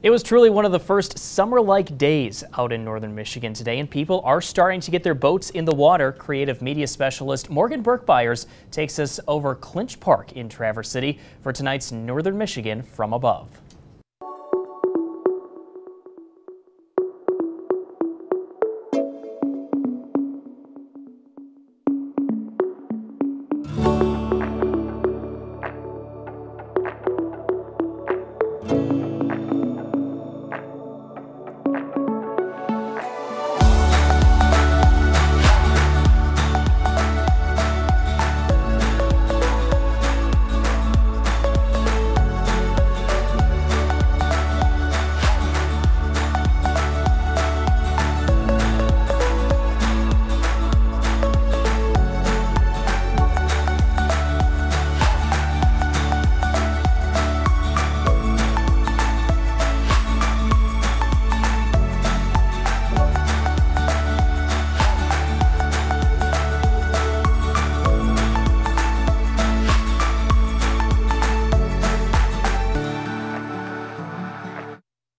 It was truly one of the first summer-like days out in northern Michigan today, and people are starting to get their boats in the water. Creative media specialist Morgan Burke-Beyers takes us over Clinch Park in Traverse City for tonight's Northern Michigan from Above.